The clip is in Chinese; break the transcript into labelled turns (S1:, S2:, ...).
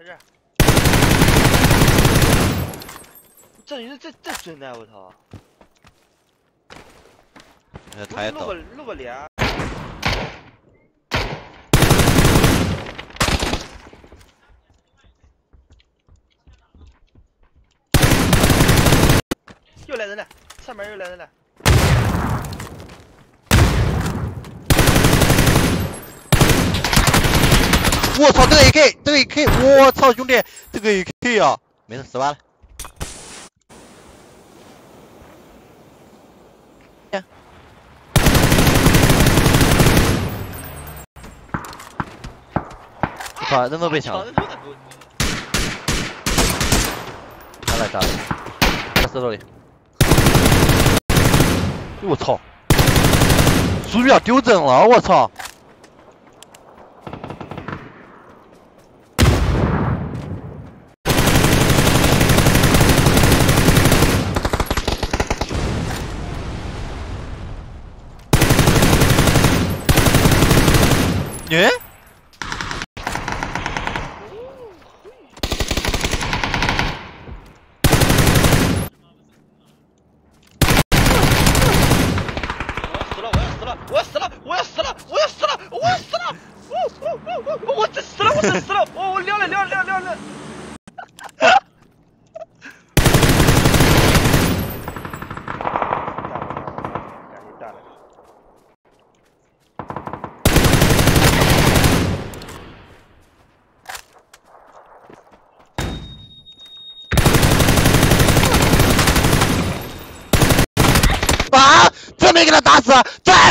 S1: 在这儿。这真的，我操！
S2: 他也倒。
S1: 露个脸。又来人了，上面又来人了。
S2: 我操，这个 AK， 这个 AK， 我操，兄弟，这个 AK 啊，没事，10万了。我操，人都被抢了。杀了，在石头里。我操，鼠标丢正了，我操！耶！
S1: 我要死了！我真死了！我撂了！干了！
S2: 啊！这没给他打死，这还